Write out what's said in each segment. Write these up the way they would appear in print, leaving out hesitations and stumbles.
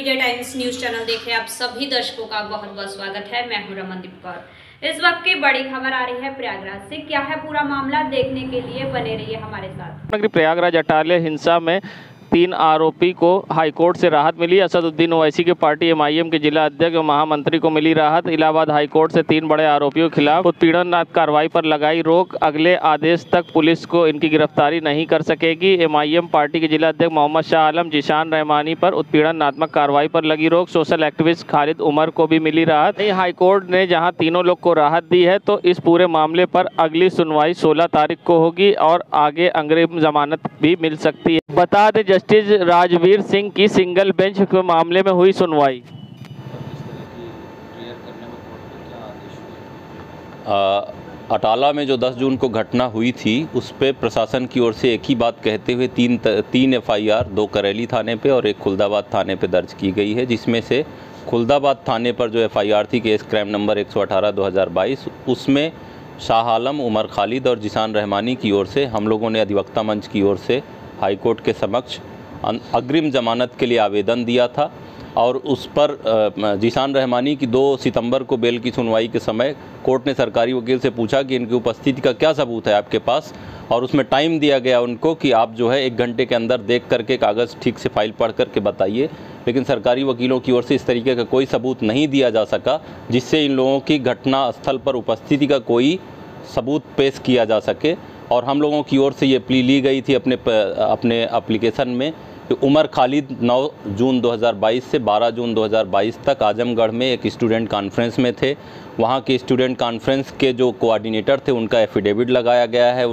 India times news channel देख रहे आप सभी दर्शकों का बहुत बहुत स्वागत है। मैं हूं रमनदीप कौर। इस वक्त की बड़ी खबर आ रही है प्रयागराज से। क्या है पूरा मामला, देखने के लिए बने रहिए हमारे साथ। प्रयागराज अटाले हिंसा में 3 आरोपी को हाईकोर्ट से राहत मिली। असदुद्दीन ओवैसी के पार्टी एमआईएम के जिला अध्यक्ष और महामंत्री को मिली राहत। इलाहाबाद हाईकोर्ट से 3 बड़े आरोपियों के खिलाफ उत्पीड़न कार्रवाई पर लगाई रोक। अगले आदेश तक पुलिस को इनकी गिरफ्तारी नहीं कर सकेगी। एमआईएम पार्टी के जिला अध्यक्ष मोहम्मद शाह आलम, जीशान रहमानी पर उत्पीड़नात्मक कार्रवाई पर लगी रोक। सोशल एक्टिविस्ट खालिद उमर को भी मिली राहत। हाईकोर्ट ने जहाँ तीनों लोग को राहत दी है, तो इस पूरे मामले पर अगली सुनवाई 16 तारीख को होगी और आगे अग्रिम जमानत भी मिल सकती है। बता दें, जस्टिस राजवीर सिंह की सिंगल बेंच के मामले में हुई सुनवाई। अटाला में जो 10 जून को घटना हुई थी, उस पे प्रशासन की ओर से एक ही बात कहते हुए तीन एफआईआर 2 करेली थाने पे और 1 खुलदाबाद थाने पे दर्ज की गई है, जिसमें से खुलदाबाद थाने पर जो एफआईआर थी केस क्राइम नंबर 118/2022, उसमें शाह आलम, उमर खालिद और जीशान रहमानी की ओर से हम लोगों ने अधिवक्ता मंच की ओर से हाईकोर्ट के समक्ष अग्रिम जमानत के लिए आवेदन दिया था। और उस पर जीशान रहमानी की 2 सितंबर को बेल की सुनवाई के समय कोर्ट ने सरकारी वकील से पूछा कि इनकी उपस्थिति का क्या सबूत है आपके पास, और उसमें टाइम दिया गया उनको कि आप जो है 1 घंटे के अंदर देख करके कागज़ ठीक से फाइल पढ़ करके बताइए। लेकिन सरकारी वकीलों की ओर से इस तरीके का कोई सबूत नहीं दिया जा सका जिससे इन लोगों की घटना स्थल पर उपस्थिति का कोई सबूत पेश किया जा सके। और हम लोगों की ओर से ये प्ली ली गई थी अपने एप्लीकेशन में कि उमर खालिद 9 जून 2022 से 12 जून 2022 तक आजमगढ़ में एक स्टूडेंट कॉन्फ्रेंस में थे। वहाँ के स्टूडेंट कॉन्फ्रेंस के जो कोऑर्डिनेटर थे, उनका एफिडेविट लगाया गया है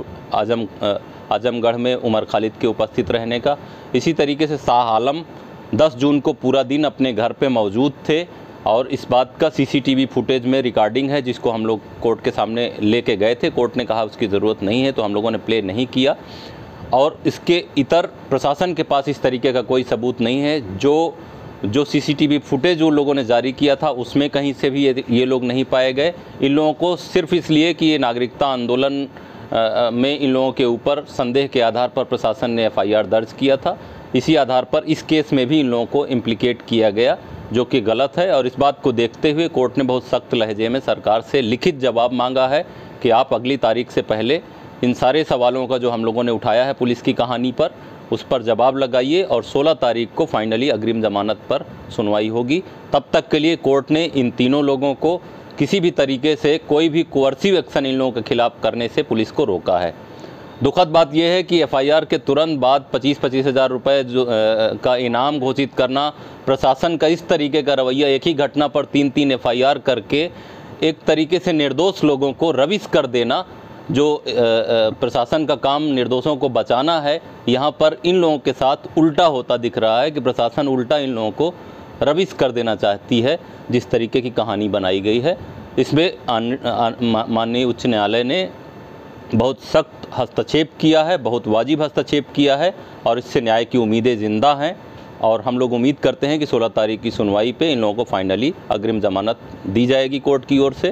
आजमगढ़ में उमर खालिद के उपस्थित रहने का। इसी तरीके से शाह आलम 10 जून को पूरा दिन अपने घर पे मौजूद थे और इस बात का सीसीटीवी फुटेज में रिकॉर्डिंग है, जिसको हम लोग कोर्ट के सामने लेके गए थे। कोर्ट ने कहा उसकी ज़रूरत नहीं है, तो हम लोगों ने प्ले नहीं किया। और इसके इतर प्रशासन के पास इस तरीके का कोई सबूत नहीं है। जो सीसीटीवी फुटेज उन लोगों ने जारी किया था, उसमें कहीं से भी ये लोग नहीं पाए गए। इन लोगों को सिर्फ इसलिए कि ये नागरिकता आंदोलन में इन लोगों के ऊपर संदेह के आधार पर प्रशासन ने एफआईआर दर्ज किया था। इसी आधार पर इस केस में भी इन लोगों को इम्प्लीकेट किया गया, जो कि गलत है। और इस बात को देखते हुए कोर्ट ने बहुत सख्त लहजे में सरकार से लिखित जवाब मांगा है कि आप अगली तारीख से पहले इन सारे सवालों का जो हम लोगों ने उठाया है पुलिस की कहानी पर, उस पर जवाब लगाइए और 16 तारीख को फाइनली अग्रिम जमानत पर सुनवाई होगी। तब तक के लिए कोर्ट ने इन तीनों लोगों को किसी भी तरीके से कोई भी कोअर्सिव एक्शन इन लोगों के खिलाफ करने से पुलिस को रोका है। दुखद बात यह है कि एफआईआर के तुरंत बाद 25-25 हज़ार रुपये का इनाम घोषित करना, प्रशासन का इस तरीके का रवैया, एक ही घटना पर 3-3 एफआईआर करके एक तरीके से निर्दोष लोगों को रविश कर देना, जो प्रशासन का काम निर्दोषों को बचाना है, यहाँ पर इन लोगों के साथ उल्टा होता दिख रहा है कि प्रशासन उल्टा इन लोगों को रविश कर देना चाहती है। जिस तरीके की कहानी बनाई गई है, इसमें माननीय उच्च न्यायालय ने बहुत सख्त हस्तक्षेप किया है, बहुत वाजिब हस्तक्षेप किया है और इससे न्याय की उम्मीदें ज़िंदा हैं। और हम लोग उम्मीद करते हैं कि 16 तारीख की सुनवाई पे इन लोगों को फाइनली अग्रिम जमानत दी जाएगी कोर्ट की ओर से।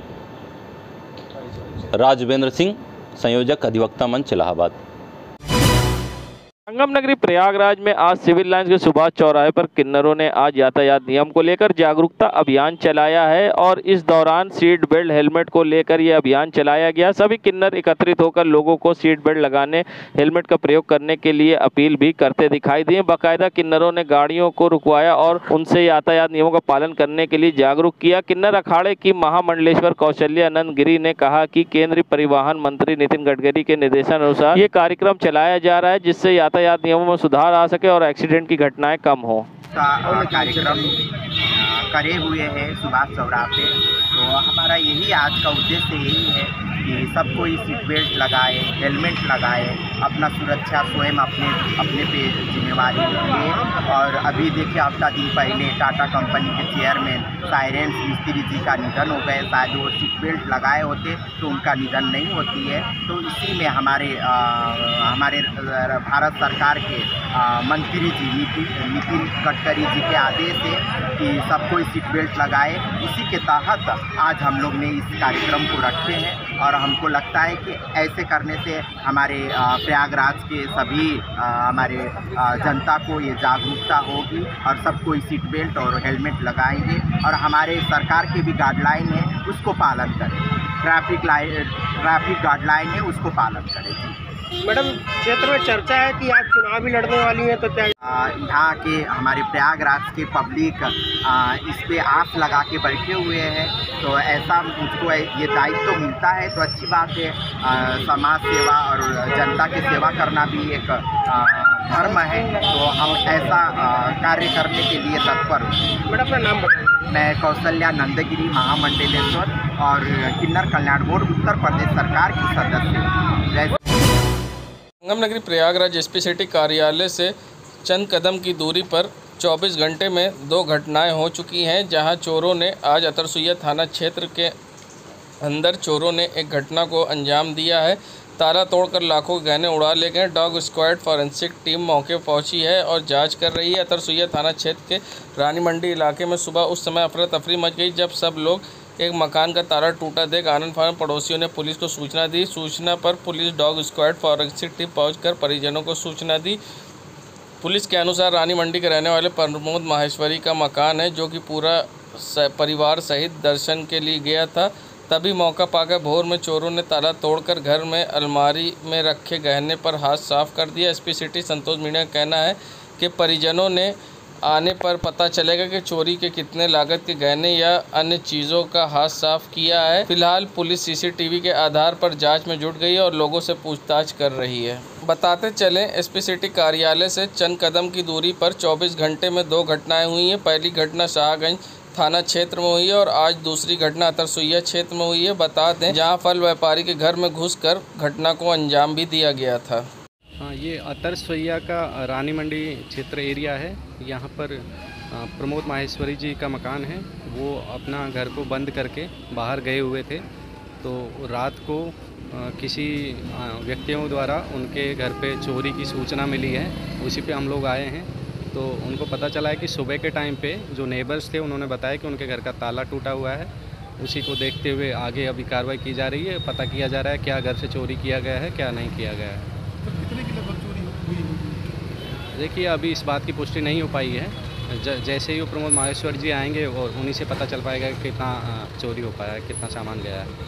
राजवेंद्र सिंह, संयोजक अधिवक्ता मंच, इलाहाबाद। संगम नगरी प्रयागराज में आज सिविल लाइंस के सुभाष चौराहे पर किन्नरों ने आज यातायात नियम को लेकर जागरूकता अभियान चलाया है और इस दौरान सीट बेल्ट, हेलमेट को लेकर यह अभियान चलाया गया। सभी किन्नर एकत्रित होकर लोगों को सीट बेल्ट लगाने, हेलमेट का प्रयोग करने के लिए अपील भी करते दिखाई दिए। बाकायदा किन्नरों ने गाड़ियों को रुकवाया और उनसे यातायात नियमों का पालन करने के लिए जागरूक किया। किन्नर अखाड़े की महामंडलेश्वर कौशल्यानंद गिरी ने कहा कि केंद्रीय परिवहन मंत्री नितिन गडकरी के निर्देशानुसार ये कार्यक्रम चलाया जा रहा है, जिससे यातायात नियमों में सुधार आ सके और एक्सीडेंट की घटनाएं कम हो। कार्यक्रम करे हुए हैं सुभाष चौराहे, तो हमारा यही आज का उद्देश्य यही है कि सब कोई सीट बेल्ट लगाए, हेलमेट लगाए, अपना सुरक्षा स्वयं अपने पे जिम्मेवारी लिए। और अभी देखिए, हफ्ता दिन पहले टाटा कंपनी के चेयरमैन साइरेंस मिस्त्री जी का निधन हो गए। शायद वो सीट बेल्ट लगाए होते तो उनका निधन नहीं होती है। तो इसी में हमारे भारत सरकार के मंत्री जी नितिन गडकरी जी के आदेश है कि सब कोई सीट बेल्ट लगाए। इसी के तहत आज हम लोग ने इस कार्यक्रम को रखे हैं और हमको लगता है कि ऐसे करने से हमारे प्रयागराज के सभी हमारे जनता को ये जागरूकता होगी और सब कोई सीट बेल्ट और हेलमेट लगाएंगे और हमारे सरकार के भी गाइडलाइन है उसको पालन करें, ट्रैफिक गाइडलाइन है उसको पालन करें। मैडम, क्षेत्र में चर्चा है कि आप चुनाव भी लड़ने वाली हैं, तो क्या यहाँ के हमारे प्रयागराज के पब्लिक इस पे आस लगा के बैठे हुए हैं, तो ऐसा मुझको ये दायित्व तो मिलता है तो अच्छी बात है। समाज सेवा और जनता की सेवा करना भी एक धर्म है, तो हम ऐसा कार्य करने के लिए तत्पर हूँ। मैडम, अपना नाम बताइए। मैं कौशल्या नंदगिरी, महामंडलेश्वर और किन्नर कल्याण बोर्ड उत्तर प्रदेश सरकार की सदस्य हूँ। संगम नगरी प्रयागराज एसपी सिटी कार्यालय से चंद कदम की दूरी पर 24 घंटे में 2 घटनाएं हो चुकी हैं, जहां चोरों ने आज अतरसुइया थाना क्षेत्र के अंदर चोरों ने एक घटना को अंजाम दिया है। ताला तोड़कर लाखों के गहने उड़ा ले गए। डॉग स्क्वाड फॉरेंसिक टीम मौके पर पहुंची है और जांच कर रही है। अतरसुइया थाना क्षेत्र के रानी मंडी इलाके में सुबह उस समय अफरा तफरी मच गई जब सब लोग एक मकान का ताला टूटा देख आनंद फानंद पड़ोसियों ने पुलिस को सूचना दी। सूचना पर police dog squad forensic team पहुंचकर परिजनों को सूचना दी। पुलिस के अनुसार रानी मंडी के रहने वाले प्रमोद माहेश्वरी का मकान है, जो कि पूरा परिवार सहित दर्शन के लिए गया था। तभी मौका पाकर भोर में चोरों ने ताला तोड़कर घर में अलमारी में रखे गहने पर हाथ साफ कर दिया। एसपी सिटी संतोष मीणा का कहना है कि परिजनों ने आने पर पता चलेगा कि चोरी के कितने लागत के गहने या अन्य चीज़ों का हाथ साफ किया है। फिलहाल पुलिस सीसीटीवी के आधार पर जांच में जुट गई है और लोगों से पूछताछ कर रही है। बताते चलें, एसपी सिटी कार्यालय से चंद कदम की दूरी पर 24 घंटे में 2 घटनाएं हुई हैं। पहली घटना शाहगंज थाना क्षेत्र में हुई है और आज दूसरी घटना अतरसुइया क्षेत्र में हुई है। बता दें, जहां फल व्यापारी के घर में घुसकर घटना को अंजाम भी दिया गया था। हाँ, ये अतरसुइया का रानी मंडी क्षेत्र एरिया है। यहाँ पर प्रमोद माहेश्वरी जी का मकान है। वो अपना घर को बंद करके बाहर गए हुए थे, तो रात को किसी व्यक्तियों द्वारा उनके घर पे चोरी की सूचना मिली है। उसी पे हम लोग आए हैं, तो उनको पता चला है कि सुबह के टाइम पे जो नेबर्स थे उन्होंने बताया कि उनके घर का ताला टूटा हुआ है। उसी को देखते हुए आगे अभी कार्रवाई की जा रही है। पता किया जा रहा है क्या घर से चोरी किया गया है, क्या नहीं किया गया है। तो कितने की लगभग चोरी हुई? देखिए, अभी इस बात की पुष्टि नहीं हो पाई है। जैसे ही वो प्रमोद माहेश्वर जी आएंगे और उन्हीं से पता चल पाएगा कि कितना चोरी हो पाया है, कितना सामान गया है।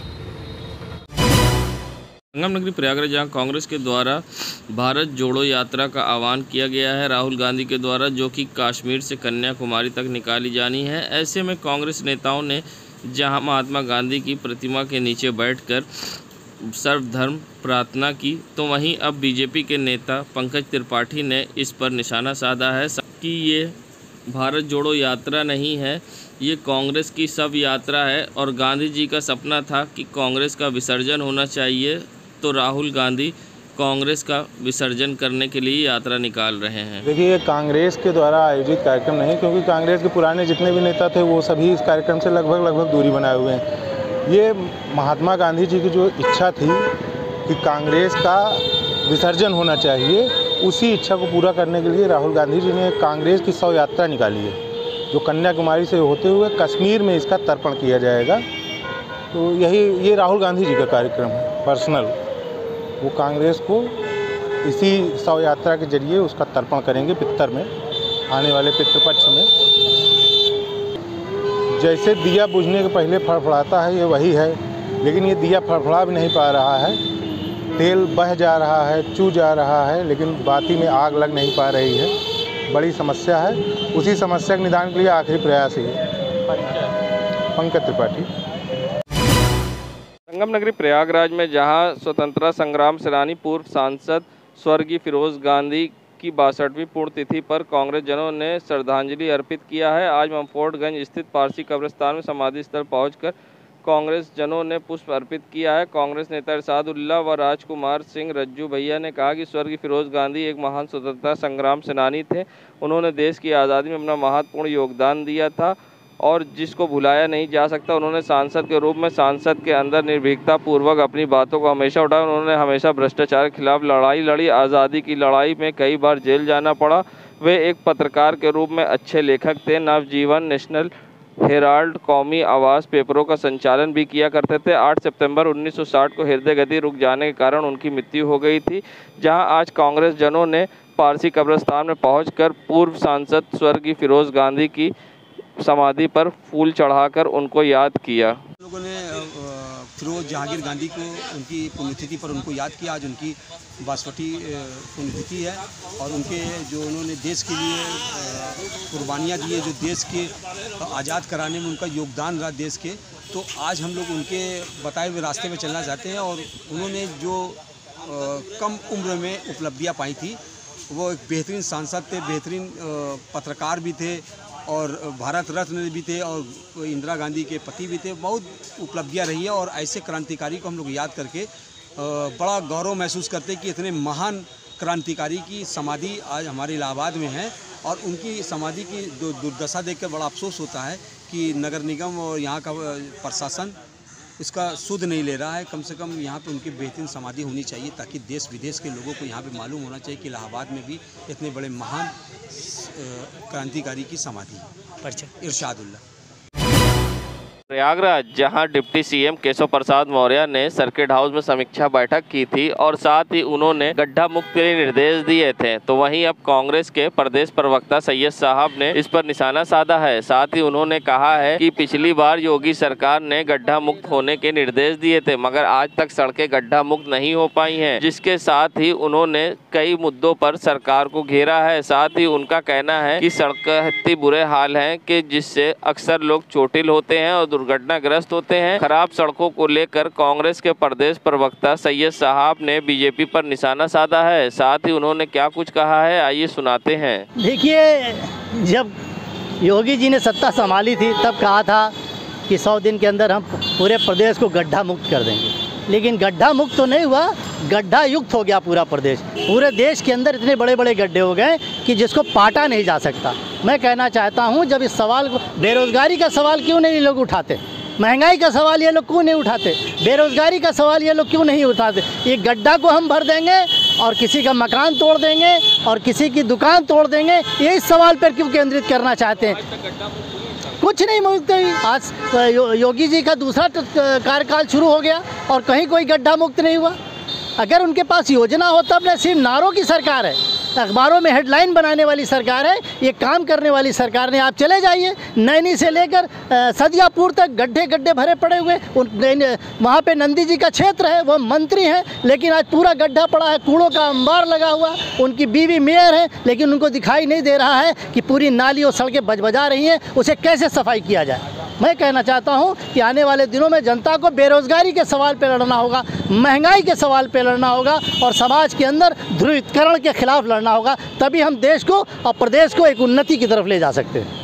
संगम नगरी प्रयागराज, जहां कांग्रेस के द्वारा भारत जोड़ो यात्रा का आह्वान किया गया है राहुल गांधी के द्वारा, जो कि कश्मीर से कन्याकुमारी तक निकाली जानी है। ऐसे में कांग्रेस नेताओं ने जहां महात्मा गांधी की प्रतिमा के नीचे बैठकर सर्वधर्म प्रार्थना की, तो वहीं अब बीजेपी के नेता पंकज त्रिपाठी ने इस पर निशाना साधा है कि ये भारत जोड़ो यात्रा नहीं है, ये कांग्रेस की सब यात्रा है और गांधी जी का सपना था कि कांग्रेस का विसर्जन होना चाहिए, तो राहुल गांधी कांग्रेस का विसर्जन करने के लिए यात्रा निकाल रहे हैं। देखिए, ये कांग्रेस के द्वारा आयोजित कार्यक्रम नहीं, क्योंकि कांग्रेस के पुराने जितने भी नेता थे वो सभी इस कार्यक्रम से लगभग दूरी बनाए हुए हैं। ये महात्मा गांधी जी की जो इच्छा थी कि कांग्रेस का विसर्जन होना चाहिए, उसी इच्छा को पूरा करने के लिए राहुल गांधी जी ने कांग्रेस की 100 यात्रा निकाली है, जो कन्याकुमारी से होते हुए कश्मीर में इसका तर्पण किया जाएगा। तो ये राहुल गांधी जी का कार्यक्रम है पर्सनल। वो कांग्रेस को इसी 100 यात्रा के जरिए उसका तर्पण करेंगे पितर में, आने वाले पितृपक्ष में। जैसे दिया बुझने के पहले फड़फड़ाता है, ये वही है, लेकिन ये दिया फड़फड़ा भी नहीं पा रहा है। तेल बह जा रहा है, चू जा रहा है, लेकिन बाती में आग लग नहीं पा रही है। बड़ी समस्या है। उसी समस्या के निदान के लिए आखिरी प्रयास ही है। पंकज त्रिपाठी। संगम नगरी प्रयागराज में जहां स्वतंत्रता संग्राम सेनानी पूर्व सांसद स्वर्गीय फिरोज गांधी की 62वीं पुण्यतिथि पर कांग्रेस जनों ने श्रद्धांजलि अर्पित किया है। आज ममफोर्डगंज स्थित पारसी कब्रिस्तान में समाधि स्थल पहुंचकर कांग्रेस जनों ने पुष्प अर्पित किया है। कांग्रेस नेता इरशादुल्लाह व राजकुमार सिंह रज्जू भैया ने कहा कि स्वर्गीय फिरोज गांधी एक महान स्वतंत्रता संग्राम सेनानी थे। उन्होंने देश की आज़ादी में अपना महत्वपूर्ण योगदान दिया था और जिसको भुलाया नहीं जा सकता। उन्होंने सांसद के रूप में सांसद के अंदर निर्भीकता पूर्वक अपनी बातों को हमेशा उठाया। उन्होंने हमेशा भ्रष्टाचार के खिलाफ लड़ाई लड़ी। आज़ादी की लड़ाई में कई बार जेल जाना पड़ा। वे एक पत्रकार के रूप में अच्छे लेखक थे। नवजीवन नेशनल हेराल्ड कौमी आवाज़ पेपरों का संचालन भी किया करते थे। 8 सितंबर 1960 को हृदय गति रुक जाने के कारण उनकी मृत्यु हो गई थी। जहां आज कांग्रेस जनों ने पारसी कब्रिस्तान में पहुंचकर पूर्व सांसद स्वर्गीय फिरोज गांधी की समाधि पर फूल चढ़ाकर उनको याद किया। लोगों ने फिरोज जहांगीर गांधी को उनकी पुण्यतिथि पर उनको याद किया। आज उनकी 62वीं पुण्यतिथि है और उनके जो उन्होंने देश के लिए कुर्बानियाँ दी है, जो देश के आज़ाद कराने में उनका योगदान रहा देश के, तो आज हम लोग उनके बताए हुए रास्ते में चलना चाहते हैं। और उन्होंने जो कम उम्र में उपलब्धियाँ पाई थी, वो एक बेहतरीन सांसद थे, बेहतरीन पत्रकार भी थे और भारत रत्न भी थे और इंदिरा गांधी के पति भी थे। बहुत उपलब्धियां रही है और ऐसे क्रांतिकारी को हम लोग याद करके बड़ा गौरव महसूस करते हैं कि इतने महान क्रांतिकारी की समाधि आज हमारे इलाहाबाद में है। और उनकी समाधि की दुर्दशा देखकर बड़ा अफसोस होता है कि नगर निगम और यहाँ का प्रशासन इसका सुध नहीं ले रहा है। कम से कम यहाँ पे उनकी बेहतरीन समाधि होनी चाहिए ताकि देश विदेश के लोगों को यहाँ पे मालूम होना चाहिए कि इलाहाबाद में भी इतने बड़े महान क्रांतिकारी की समाधि है। इरशादुल्लाह। प्रयागराज, जहां डिप्टी सीएम केशव प्रसाद मौर्य ने सर्किट हाउस में समीक्षा बैठक की थी और साथ ही उन्होंने गड्ढा मुक्त के लिए निर्देश दिए थे, तो वहीं अब कांग्रेस के प्रदेश प्रवक्ता सैयद साहब ने इस पर निशाना साधा है। साथ ही उन्होंने कहा है कि पिछली बार योगी सरकार ने गड्ढा मुक्त होने के निर्देश दिए थे, मगर आज तक सड़कें गड्ढा मुक्त नहीं हो पाई हैं, जिसके साथ ही उन्होंने कई मुद्दों पर सरकार को घेरा है। साथ ही उनका कहना है कि सड़कें इतने बुरे हाल हैं कि जिससे अक्सर लोग चोटिल होते हैं और दुर्घटनाग्रस्त होते हैं। खराब सड़कों को लेकर कांग्रेस के प्रदेश प्रवक्ता सैयद साहब ने बीजेपी पर निशाना साधा है। साथ ही उन्होंने क्या कुछ कहा है, आइए सुनाते हैं। देखिए, जब योगी जी ने सत्ता संभाली थी तब कहा था कि 100 दिन के अंदर हम पूरे प्रदेश को गड्ढा मुक्त कर देंगे, लेकिन गड्ढा मुक्त तो नहीं हुआ, गड्ढा युक्त हो गया पूरा प्रदेश। पूरे देश के अंदर इतने बड़े बड़े गड्ढे हो गए कि जिसको पाटा नहीं जा सकता। मैं कहना चाहता हूं, जब इस सवाल को, बेरोज़गारी का सवाल क्यों नहीं लोग उठाते, महंगाई का सवाल ये लोग क्यों नहीं उठाते, बेरोज़गारी का सवाल ये लोग क्यों नहीं उठाते। ये गड्ढा को हम भर देंगे और किसी का मकान तोड़ देंगे और किसी की दुकान तोड़ देंगे, ये इस सवाल पर क्यों केंद्रित करना चाहते हैं। कुछ नहीं मुक्त हुई। आज योगी जी का दूसरा कार्यकाल शुरू हो गया और कहीं कोई गड्ढा मुक्त नहीं हुआ। अगर उनके पास योजना हो तब न, सिर्फ नारों की सरकार है, अखबारों में हेडलाइन बनाने वाली सरकार है, ये काम करने वाली सरकार ने। आप चले जाइए, नैनी से लेकर सदियापुर तक गड्ढे गड्ढे भरे पड़े हुए। वहाँ पे नंदी जी का क्षेत्र है, वो मंत्री हैं, लेकिन आज पूरा गड्ढा पड़ा है, कूड़ों का अंबार लगा हुआ। उनकी बीवी मेयर है, लेकिन उनको दिखाई नहीं दे रहा है कि पूरी नाली और सड़कें बजबजा रही हैं, उसे कैसे सफाई किया जाए। मैं कहना चाहता हूं कि आने वाले दिनों में जनता को बेरोज़गारी के सवाल पर लड़ना होगा, महंगाई के सवाल पर लड़ना होगा और समाज के अंदर ध्रुवीकरण के खिलाफ लड़ना होगा। तभी हम देश को और प्रदेश को एक उन्नति की तरफ ले जा सकते हैं।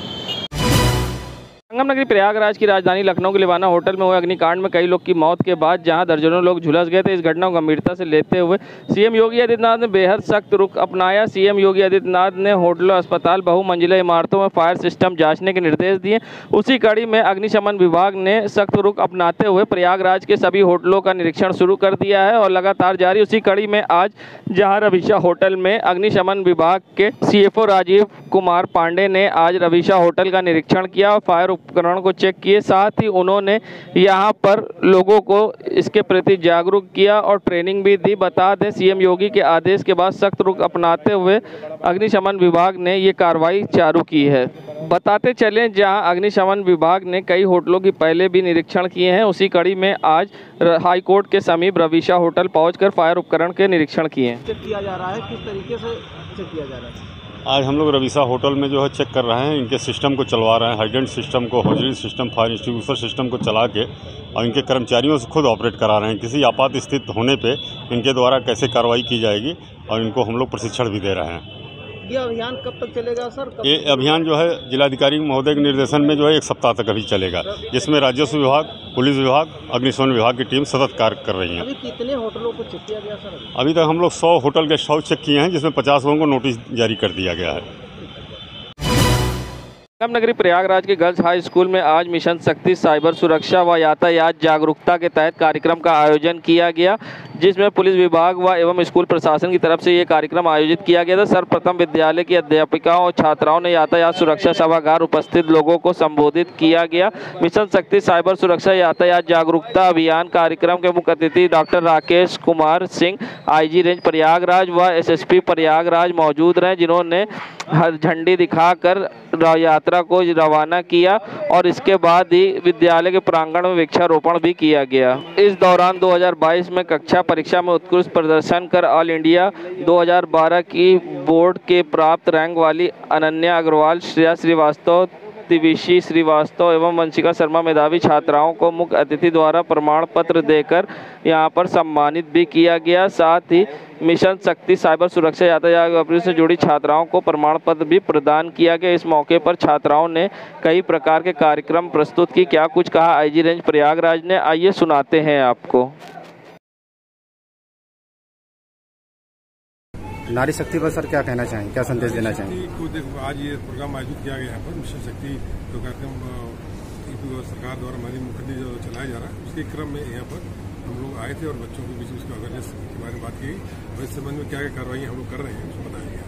संगम नगरी प्रयागराज की राजधानी लखनऊ के लिवाना होटल में हुए अग्निकांड में कई लोग की मौत के बाद जहां दर्जनों लोग झुलस गए थे, इस घटना को गंभीरता से लेते हुए सीएम योगी आदित्यनाथ ने बेहद सख्त रुख अपनाया। सीएम योगी आदित्यनाथ ने होटलों, अस्पताल, बहुमंजिला इमारतों में फायर सिस्टम जांचने के निर्देश दिए। उसी कड़ी में अग्निशमन विभाग ने सख्त रुख अपनाते हुए प्रयागराज के सभी होटलों का निरीक्षण शुरू कर दिया है और लगातार जारी। उसी कड़ी में आज जहाँ रवीशा होटल में अग्निशमन विभाग के CFO राजीव कुमार पांडे ने आज रवीशा होटल का निरीक्षण किया और फायर उपकरण को चेक किए। साथ ही उन्होंने यहां पर लोगों को इसके प्रति जागरूक किया और ट्रेनिंग भी दी। बता दें, सीएम योगी के आदेश के बाद सख्त रुख अपनाते हुए अग्निशमन विभाग ने ये कार्रवाई चालू की है। बताते चलें, जहां अग्निशमन विभाग ने कई होटलों की पहले भी निरीक्षण किए हैं, उसी कड़ी में आज हाई कोर्ट के समीप रवीशा होटल पहुंचकर फायर उपकरण के निरीक्षण किए। चेक किया जा रहा है, किस तरीके से चेक किया जा रहा है? आज हम लोग रवीशा होटल में जो है चेक कर रहे हैं, इनके सिस्टम को चलवा रहे हैं, हाइड्रेंट सिस्टम को, hosiery system, fire extinguisher system को चला के और इनके कर्मचारियों से खुद ऑपरेट करा रहे हैं। किसी आपात स्थिति होने पे इनके द्वारा कैसे कार्रवाई की जाएगी और इनको हम लोग प्रशिक्षण भी दे रहे हैं। ये अभियान कब तक चलेगा सर? ये अभियान जो है जिलाधिकारी महोदय के निर्देशन में जो है 1 सप्ताह तक अभी चलेगा, जिसमें राजस्व विभाग, पुलिस विभाग, अग्निशमन विभाग की टीम सतत कार्य कर रही है। अभी कितने होटलों को चेक किया गया सर? अभी तक हम लोग 100 होटल गेस्ट हाउस चेक किए हैं, जिसमें 50 लोगों को नोटिस जारी कर दिया गया है। संगम नगरी प्रयागराज के गर्ल्स हाई स्कूल में आज मिशन शक्ति साइबर सुरक्षा व यातायात जागरूकता के तहत कार्यक्रम का आयोजन किया गया, जिसमें पुलिस विभाग व एवं स्कूल प्रशासन की तरफ से ये कार्यक्रम आयोजित किया गया था। सर्वप्रथम विद्यालय की अध्यापिकाओं और छात्राओं ने यातायात सुरक्षा सभागार उपस्थित लोगों को संबोधित किया गया। मिशन शक्ति साइबर सुरक्षा यातायात जागरूकता अभियान कार्यक्रम के मुख्य अतिथि doctor Rakesh Kumar Singh, IG range Prayagraj व एसएसपी प्रयागराज मौजूद रहे, जिन्होंने झंडी दिखाकर यात्रा को रवाना किया और इसके बाद ही विद्यालय के प्रांगण में वृक्षारोपण भी किया गया। इस दौरान 2022 में कक्षा परीक्षा में उत्कृष्ट प्रदर्शन कर ऑल इंडिया 2012 की बोर्ड के प्राप्त रैंक वाली अनन्या अग्रवाल, श्रेया श्रीवास्तव, तिविशी श्रीवास्तव एवं वंशिका शर्मा मेधावी छात्राओं को मुख्य अतिथि द्वारा प्रमाण पत्र देकर यहां पर सम्मानित भी किया गया। साथ ही मिशन शक्ति साइबर सुरक्षा यातायात से जुड़ी छात्राओं को प्रमाण पत्र भी प्रदान किया गया। इस मौके पर छात्राओं ने कई प्रकार के कार्यक्रम प्रस्तुत की। क्या कुछ कहा आईजी रेंज प्रयागराज ने, आइए सुनाते हैं आपको। नारी शक्ति पर सर क्या कहना चाहेंगे, क्या संदेश देना चाहेंगे? आज ये प्रोग्राम आयोजित किया गया यहाँ पर मिशन शक्ति जो कार्यक्रम सरकार द्वारा माननीय मुख्यमंत्री जो चलाया जा रहा है, उसके क्रम में यहाँ पर हम लोग आए थे और बच्चों के बीच उसके अवेयरनेस के बारे में बात की और इस संबंध में क्या क्या कार्रवाई हम लोग कर रहे हैं उसको बताया गया।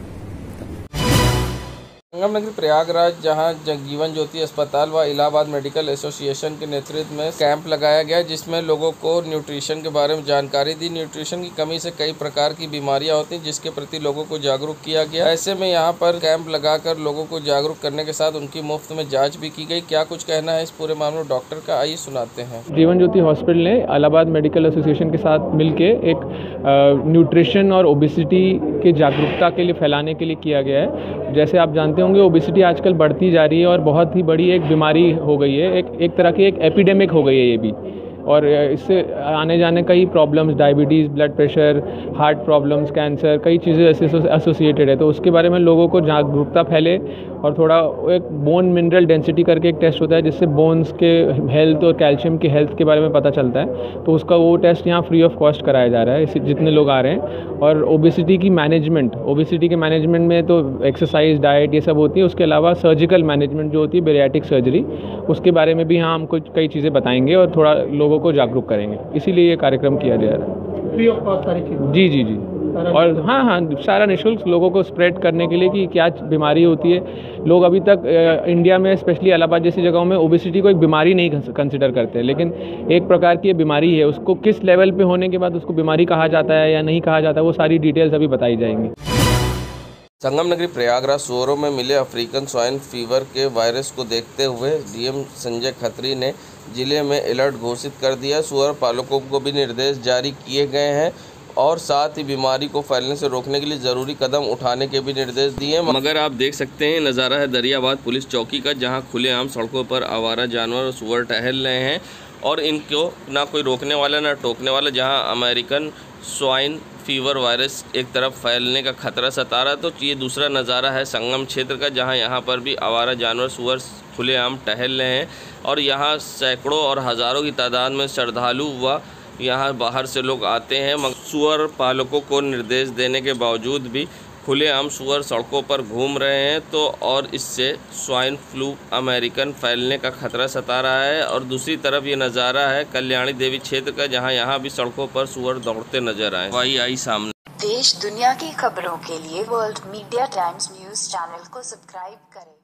संगम नगरी प्रयागराज, जहां जगजीवन ज्योति अस्पताल व इलाहाबाद मेडिकल एसोसिएशन के नेतृत्व में कैंप लगाया गया, जिसमें लोगों को न्यूट्रिशन के बारे में जानकारी दी। न्यूट्रिशन की कमी से कई प्रकार की बीमारियां होती हैं, जिसके प्रति लोगों को जागरूक किया गया। ऐसे में यहां पर कैंप लगाकर लोगों को जागरूक करने के साथ उनकी मुफ्त में जाँच भी की गई। क्या कुछ कहना है इस पूरे मामले में डॉक्टर का, आइए सुनाते हैं। जीवन ज्योति हॉस्पिटल ने इलाहाबाद मेडिकल एसोसिएशन के साथ मिलकर एक न्यूट्रिशन और ओबेसिटी के जागरूकता के लिए फैलाने के लिए किया गया है। जैसे आप जानते होंगे, ओबेसिटी आजकल बढ़ती जा रही है और बहुत ही बड़ी एक बीमारी हो गई है, एक तरह की एक एपिडेमिक हो गई है ये भी। और इससे आने जाने कई problems, diabetes, blood pressure, heart problems, cancer, कई चीज़ें ऐसे एसोसिएटेड है। तो उसके बारे में लोगों को जागरूकता फैले और थोड़ा एक बोन मिनरल डेंसिटी करके एक टेस्ट होता है, जिससे बोन्स के हेल्थ और कैल्शियम के हेल्थ के बारे में पता चलता है। तो उसका वो टेस्ट यहाँ फ्री ऑफ कॉस्ट कराया जा रहा है जितने लोग आ रहे हैं। और ओबेसिटी के मैनेजमेंट में तो एक्सरसाइज, डाइट ये सब होती है। उसके अलावा सर्जिकल मैनेजमेंट जो होती है, बेरियाटिक सर्जरी, उसके बारे में भी यहाँ हम कुछ कई चीज़ें बताएंगे और थोड़ा लोगों को जागरूक करेंगे। इसीलिए ये कार्यक्रम किया जा रहा है फ्री ऑफ कॉस्ट सारी चीज़ें। जी और हाँ सारा निःशुल्क लोगों को स्प्रेड करने के लिए कि क्या बीमारी होती है। लोग अभी तक इंडिया में, स्पेशली इलाहाबाद जैसी जगहों में, ओबेसिटी को एक बीमारी नहीं कंसिडर करते, लेकिन एक प्रकार की ये बीमारी है। उसको किस लेवल पे होने के बाद उसको बीमारी कहा जाता है या नहीं कहा जाता, वो सारी डिटेल्स अभी बताई जाएंगी। संगम नगरी प्रयागराज सुअरों में मिले अफ्रीकन स्वाइन फीवर के वायरस को देखते हुए डीएम संजय खत्री ने जिले में अलर्ट घोषित कर दिया। सुअर पालकों को भी निर्देश जारी किए गए हैं और साथ ही बीमारी को फैलने से रोकने के लिए ज़रूरी कदम उठाने के भी निर्देश दिए। मगर आप देख सकते हैं नज़ारा है दरियाबाद पुलिस चौकी का, जहां खुलेआम सड़कों पर आवारा जानवर और सुअर टहल रहे हैं और इनको ना कोई रोकने वाला ना टोकने वाला। जहां अमेरिकन स्वाइन फीवर वायरस एक तरफ फैलने का खतरा सता रहा, तो ये दूसरा नज़ारा है संगम क्षेत्र का, जहां यहाँ पर भी आवारा जानवर सुअर खुलेआम टहल रहे हैं और यहाँ सैकड़ों और हज़ारों की तादाद में श्रद्धालु व यहाँ बाहर से लोग आते हैं। मगर सुअर पालकों को निर्देश देने के बावजूद भी खुलेआम सुअर सड़कों पर घूम रहे हैं, तो और इससे स्वाइन फ्लू अमेरिकन फैलने का खतरा सता रहा है। और दूसरी तरफ ये नज़ारा है कल्याणी देवी क्षेत्र का, जहां यहाँ भी सड़कों पर सुअर दौड़ते नजर आए। वही आई सामने। देश दुनिया की खबरों के लिए world media times news channel को सब्सक्राइब करें।